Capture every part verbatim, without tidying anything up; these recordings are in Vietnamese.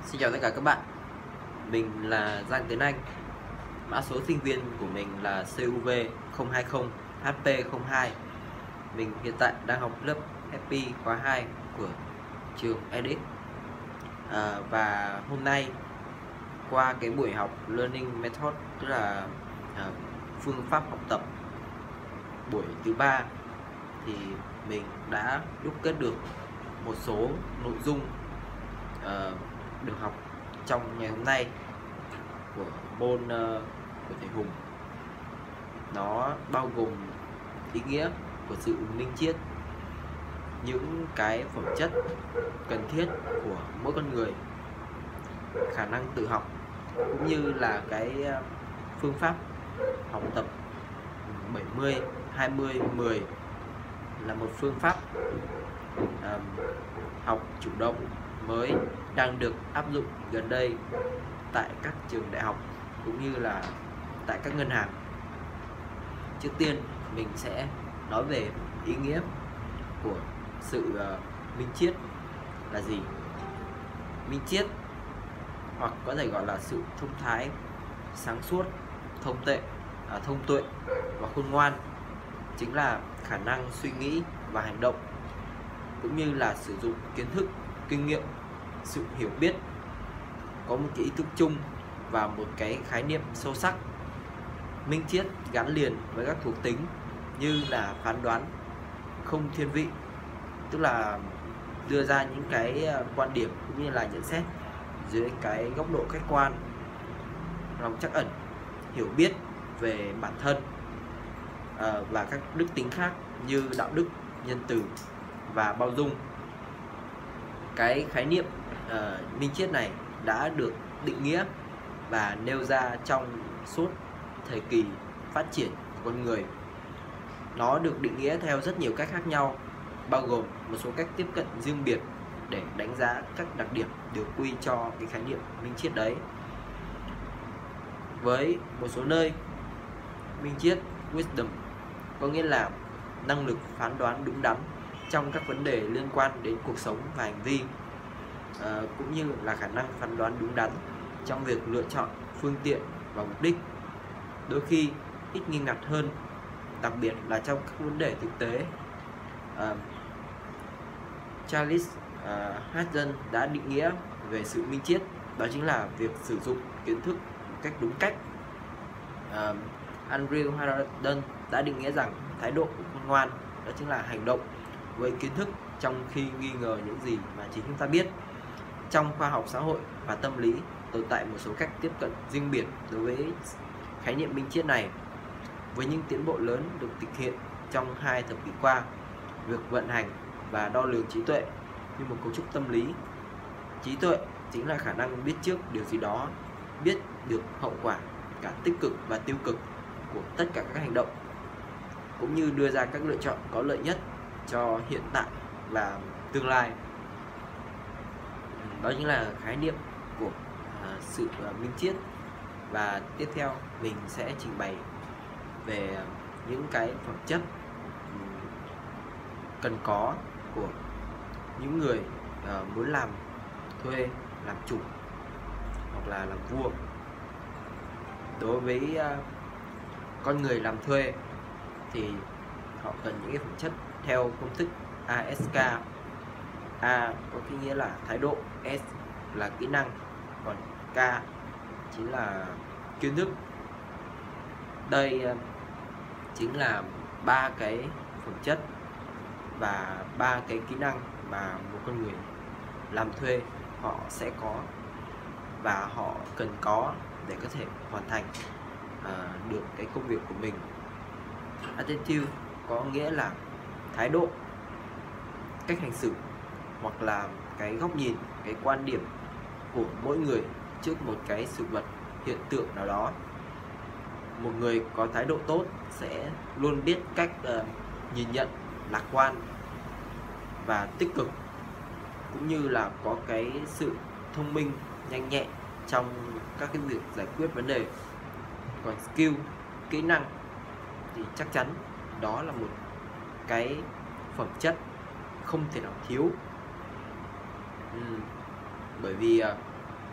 Xin chào tất cả các bạn, mình là Giang Tiến Anh. Mã số sinh viên của mình là C U V không hai không H P không hai. Mình hiện tại đang học lớp F P khóa hai của trường edX. à, Và hôm nay qua cái buổi học Learning Method, tức là à, phương pháp học tập buổi thứ ba, thì mình đã đúc kết được một số nội dung uh, được học trong ngày hôm nay của môn uh, của thầy Hùng. Nó bao gồm ý nghĩa của sự minh triết, những cái phẩm chất cần thiết của mỗi con người, khả năng tự học, cũng như là cái phương pháp học tập bảy mươi hai mươi mười, là một phương pháp um, học chủ động mới đang được áp dụng gần đây tại các trường đại học cũng như là tại các ngân hàng. Trước tiên mình sẽ nói về ý nghĩa của sự uh, minh triết là gì. Minh triết, hoặc có thể gọi là sự thông thái, sáng suốt, thông tệ, à, thông tuệ và khôn ngoan, chính là khả năng suy nghĩ và hành động, cũng như là sử dụng kiến thức, kinh nghiệm, sự hiểu biết, có một cái ý thức chung và một cái khái niệm sâu sắc. Minh triết gắn liền với các thuộc tính như là phán đoán, không thiên vị, tức là đưa ra những cái quan điểm cũng như là nhận xét dưới cái góc độ khách quan, lòng trắc ẩn, hiểu biết về bản thân à, và các đức tính khác như đạo đức, nhân từ và bao dung. Cái khái niệm uh, minh triết này đã được định nghĩa và nêu ra trong suốt thời kỳ phát triển của con người. Nó được định nghĩa theo rất nhiều cách khác nhau, bao gồm một số cách tiếp cận riêng biệt để đánh giá các đặc điểm được quy cho cái khái niệm minh triết đấy. Với một số nơi, minh triết wisdom có nghĩa là năng lực phán đoán đúng đắn trong các vấn đề liên quan đến cuộc sống và hành vi, à, cũng như là khả năng phán đoán đúng đắn trong việc lựa chọn phương tiện và mục đích, đôi khi ít nghiêm ngặt hơn, đặc biệt là trong các vấn đề thực tế. à, Charles uh, Hudson đã định nghĩa về sự minh triết, đó chính là việc sử dụng kiến thức một cách đúng cách. uh, Andrew Harden đã định nghĩa rằng thái độ của khôn ngoan đó chính là hành động với kiến thức trong khi nghi ngờ những gì mà chính chúng ta biết. Trong khoa học xã hội và tâm lý tồn tại một số cách tiếp cận riêng biệt đối với khái niệm minh triết này. Với những tiến bộ lớn được thực hiện trong hai thập kỷ qua, việc vận hành và đo lường trí tuệ như một cấu trúc tâm lý. Trí tuệ chính là khả năng biết trước điều gì đó, biết được hậu quả cả tích cực và tiêu cực của tất cả các hành động, cũng như đưa ra các lựa chọn có lợi nhất cho hiện tại và tương lai. Đó chính là khái niệm của uh, sự uh, minh triết. Và tiếp theo mình sẽ trình bày về uh, những cái phẩm chất um, cần có của những người uh, muốn làm thuê, làm chủ hoặc là làm vua. Đối với uh, con người làm thuê thì họ cần những cái phẩm chất theo công thức A S K. A có cái nghĩa là thái độ, S là kỹ năng, còn K chính là kiến thức. Đây uh, chính là ba cái phẩm chất và ba cái kỹ năng mà một con người làm thuê họ sẽ có và họ cần có để có thể hoàn thành uh, được cái công việc của mình. Attitude có nghĩa là thái độ, cách hành xử, hoặc là cái góc nhìn, cái quan điểm của mỗi người trước một cái sự vật, hiện tượng nào đó. Một người có thái độ tốt sẽ luôn biết cách uh, nhìn nhận lạc quan và tích cực, cũng như là có cái sự thông minh, nhanh nhẹn trong các cái việc giải quyết vấn đề. Còn skill, kỹ năng, thì chắc chắn đó là một cái phẩm chất không thể nào thiếu. ừ. Bởi vì uh,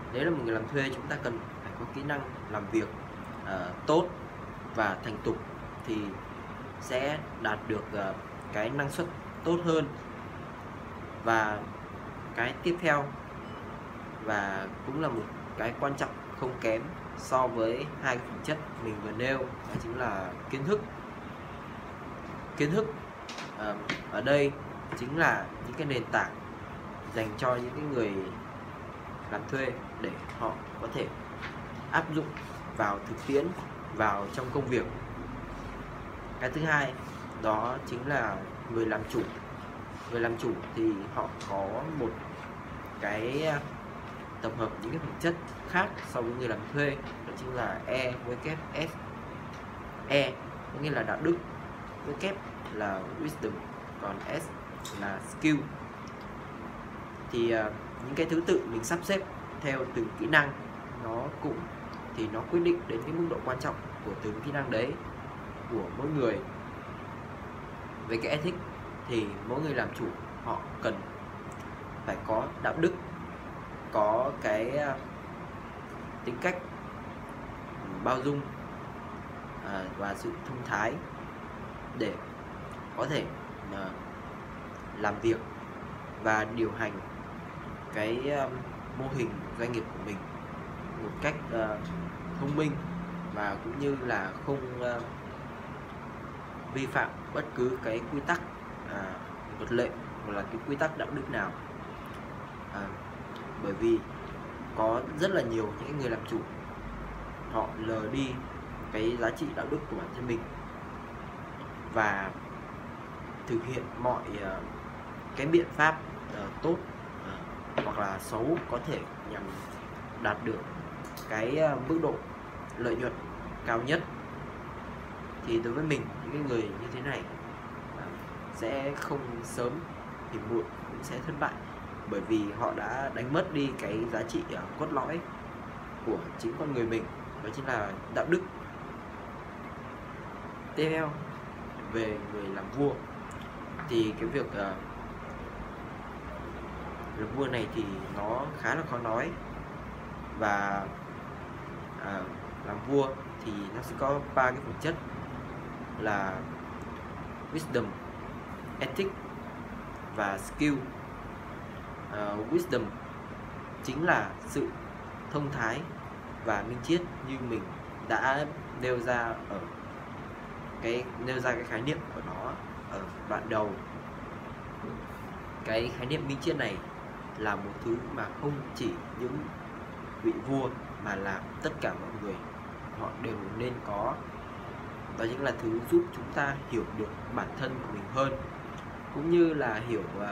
Nếu là một người làm thuê, chúng ta cần phải có kỹ năng làm việc uh, tốt và thành thục thì sẽ đạt được uh, cái năng suất tốt hơn. Và cái tiếp theo và cũng là một cái quan trọng không kém so với hai cái phẩm chất mình vừa nêu, đó chính là kiến thức. Kiến thức uh, ở đây chính là những cái nền tảng dành cho những cái người làm thuê để họ có thể áp dụng vào thực tiễn, vào trong công việc. Cái thứ hai đó chính là người làm chủ. Người làm chủ thì họ có một cái tập hợp những cái phẩm chất khác so với người làm thuê, đó chính là E với kép S. E có nghĩa là đạo đức, với kép là wisdom, còn S là skill. Thì uh, những cái thứ tự mình sắp xếp theo từng kỹ năng nó cũng thì nó quyết định đến cái mức độ quan trọng của từng kỹ năng đấy của mỗi người. Về cái ethic thì mỗi người làm chủ họ cần phải có đạo đức, có cái uh, tính cách bao dung uh, và sự thông thái để có thể uh, làm việc và điều hành cái uh, mô hình doanh nghiệp của mình một cách uh, thông minh, và cũng như là không uh, vi phạm bất cứ cái quy tắc uh, luật lệ hoặc là cái quy tắc đạo đức nào. uh, bởi vì có rất là nhiều những người làm chủ họ lờ đi cái giá trị đạo đức của bản thân mình và thực hiện mọi uh, cái biện pháp uh, tốt uh, hoặc là xấu có thể nhằm đạt được cái uh, mức độ lợi nhuận cao nhất. Thì đối với mình, những cái người như thế này uh, sẽ không sớm thì muộn cũng sẽ thất bại, bởi vì họ đã đánh mất đi cái giá trị uh, cốt lõi của chính con người mình, đó chính là đạo đức. Tiếp theo về người làm vua thì cái việc uh, làm vua này thì nó khá là khó nói. Và uh, làm vua thì nó sẽ có ba cái phẩm chất là wisdom, ethics và skill. uh, Wisdom chính là sự thông thái và minh triết, như mình đã nêu ra ở cái nêu ra cái khái niệm của nó ở đoạn đầu. Cái khái niệm minh triết này là một thứ mà không chỉ những vị vua mà là tất cả mọi người họ đều nên có. Đó chính là thứ giúp chúng ta hiểu được bản thân của mình hơn, cũng như là hiểu uh,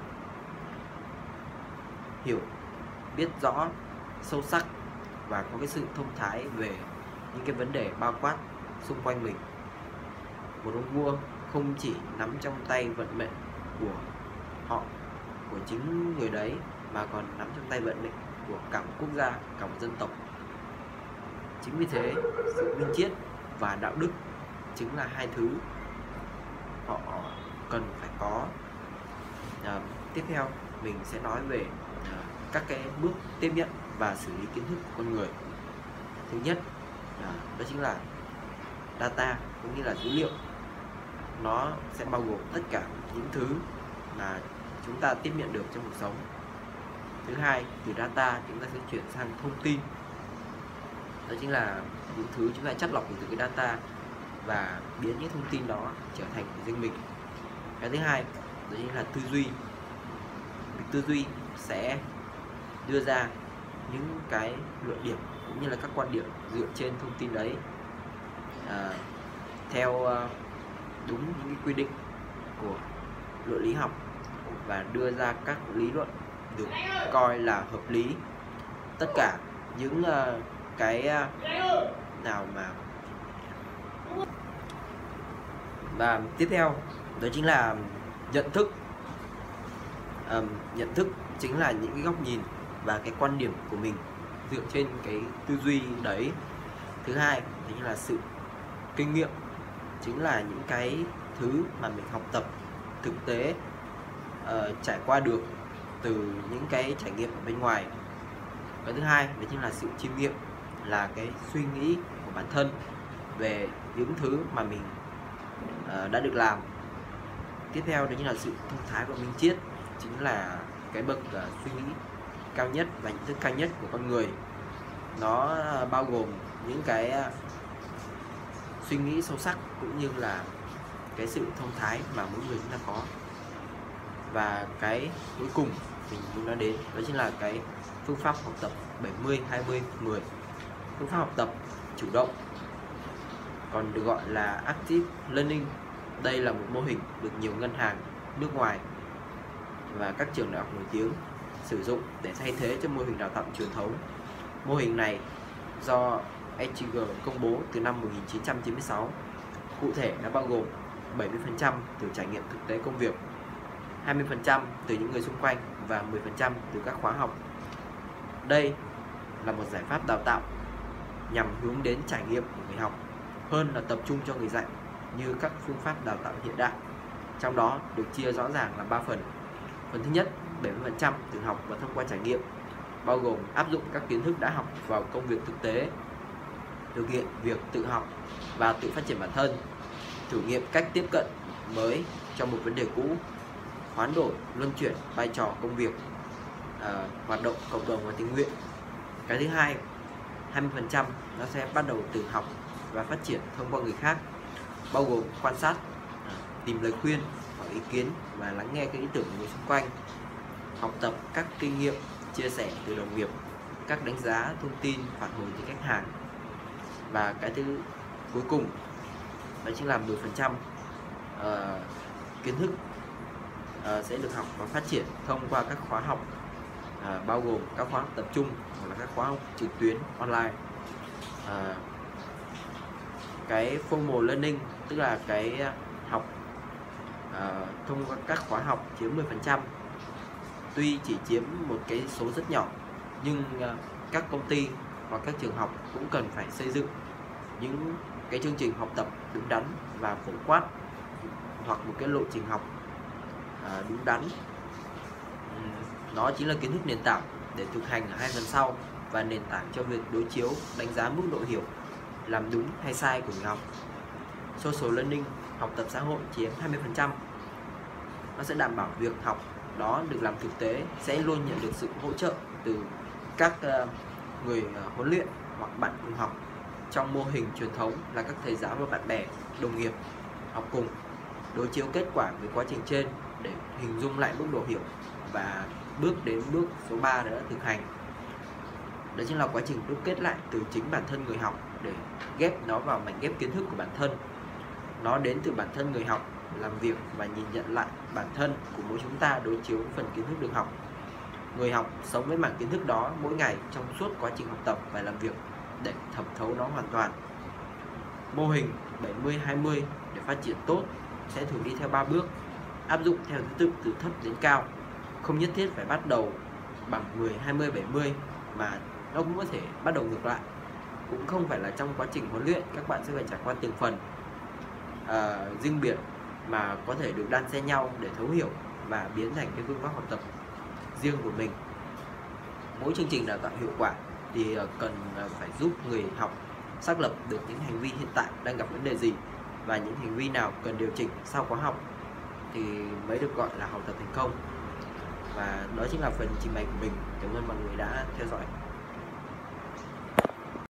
hiểu biết rõ sâu sắc và có cái sự thông thái về những cái vấn đề bao quát xung quanh mình. Một ông vua không chỉ nắm trong tay vận mệnh của họ, của chính người đấy, mà còn nắm trong tay vận mệnh của cả một quốc gia, cả một dân tộc. Chính vì thế, sự minh triết và đạo đức chính là hai thứ họ cần phải có. À, tiếp theo mình sẽ nói về à, các cái bước tiếp nhận và xử lý kiến thức của con người. Thứ nhất à, đó chính là data, cũng như là dữ liệu. Nó sẽ bao gồm tất cả những thứ mà chúng ta tiếp nhận được trong cuộc sống. Thứ hai, từ data chúng ta sẽ chuyển sang thông tin. Đó chính là những thứ chúng ta chắt lọc từ cái data và biến những thông tin đó trở thành của riêng mình. Cái thứ hai, đó chính là tư duy. Việc tư duy sẽ đưa ra những cái luận điểm cũng như là các quan điểm dựa trên thông tin đấy à, theo uh, đúng những cái quy định của luận lý học, và đưa ra các lý luận được coi là hợp lý. Tất cả những uh, cái uh, nào mà và tiếp theo đó chính là nhận thức. um, nhận thức chính là những cái góc nhìn và cái quan điểm của mình dựa trên cái tư duy đấy. Thứ hai chính là sự kinh nghiệm, chính là những cái thứ mà mình học tập thực tế, uh, trải qua được từ những cái trải nghiệm ở bên ngoài. Cái thứ hai đó chính là sự chiêm nghiệm, là cái suy nghĩ của bản thân về những thứ mà mình uh, đã được làm. Tiếp theo đó chính là sự thông thái và minh triết, chính là cái bậc uh, suy nghĩ cao nhất và nhận thức cao nhất của con người. Nó uh, bao gồm những cái uh, suy nghĩ sâu sắc cũng như là cái sự thông thái mà mỗi người chúng ta có. Và cái cuối cùng mình muốn nói đến đó chính là cái phương pháp học tập bảy mươi hai mươi mười. Phương pháp học tập chủ động, còn được gọi là Active Learning. Đây là một mô hình được nhiều ngân hàng nước ngoài và các trường đại học nổi tiếng sử dụng để thay thế cho mô hình đào tạo truyền thống. Mô hình này do ét giê giê công bố từ năm một nghìn chín trăm chín mươi sáu. Cụ thể nó bao gồm bảy mươi phần trăm từ trải nghiệm thực tế công việc, hai mươi phần trăm từ những người xung quanh và mười phần trăm từ các khóa học. Đây là một giải pháp đào tạo nhằm hướng đến trải nghiệm của người học hơn là tập trung cho người dạy như các phương pháp đào tạo hiện đại. Trong đó được chia rõ ràng là ba phần. Phần thứ nhất, bảy mươi phần trăm tự học và thông qua trải nghiệm, bao gồm áp dụng các kiến thức đã học vào công việc thực tế, thực hiện việc tự học và tự phát triển bản thân, thử nghiệm cách tiếp cận mới cho một vấn đề cũ, hoán đổi, luân chuyển vai trò công việc, à, hoạt động cộng đồng và tình nguyện. Cái thứ hai, hai mươi phần trăm nó sẽ bắt đầu tự học và phát triển thông qua người khác, bao gồm quan sát, tìm lời khuyên, hỏi ý kiến và lắng nghe cái ý tưởng của người xung quanh, học tập các kinh nghiệm, chia sẻ từ đồng nghiệp, các đánh giá thông tin, phản hồi từ khách hàng. Và cái thứ cuối cùng đó chính là mười phần trăm uh, kiến thức uh, sẽ được học và phát triển thông qua các khóa học, uh, bao gồm các khóa học tập trung hoặc là các khóa học trực tuyến online. Uh, cái formal learning tức là cái học uh, thông qua các khóa học chiếm mười phần trăm. Tuy chỉ chiếm một cái số rất nhỏ, nhưng uh, các công ty hoặc các trường học cũng cần phải xây dựng những cái chương trình học tập đúng đắn và phổ quát, hoặc một cái lộ trình học uh, đúng đắn. Um, nó chính là kiến thức nền tảng để thực hành ở hai phần sau, và nền tảng cho việc đối chiếu đánh giá mức độ hiểu, làm đúng hay sai của người học. Social learning, học tập xã hội, chiếm hai mươi phần trăm. Nó sẽ đảm bảo việc học đó được làm thực tế, sẽ luôn nhận được sự hỗ trợ từ các uh, người uh, huấn luyện hoặc bạn cùng học. Trong mô hình truyền thống là các thầy giáo và bạn bè, đồng nghiệp học cùng đối chiếu kết quả với quá trình trên để hình dung lại mức độ hiểu, và bước đến bước số ba đó là thực hành. Đó chính là quá trình đúc kết lại từ chính bản thân người học để ghép nó vào mảnh ghép kiến thức của bản thân. Nó đến từ bản thân người học làm việc và nhìn nhận lại bản thân của mỗi chúng ta đối chiếu với phần kiến thức được học. Người học sống với mảng kiến thức đó mỗi ngày trong suốt quá trình học tập và làm việc để thẩm thấu nó hoàn toàn. Mô hình bảy mươi hai mươi để phát triển tốt sẽ thường đi theo ba bước, áp dụng theo thứ tự từ thấp đến cao. Không nhất thiết phải bắt đầu bằng mười, hai mươi, bảy mươi, mà nó cũng có thể bắt đầu ngược lại. Cũng không phải là trong quá trình huấn luyện các bạn sẽ phải trải qua từng phần uh, riêng biệt, mà có thể được đan xen nhau để thấu hiểu và biến thành cái phương pháp học tập riêng của mình. Mỗi chương trình đào tạo hiệu quả thì cần phải giúp người học xác lập được những hành vi hiện tại đang gặp vấn đề gì, và những hành vi nào cần điều chỉnh sau khóa học thì mới được gọi là học tập thành công. Và đó chính là phần trình bày của mình. Cảm ơn mọi người đã theo dõi.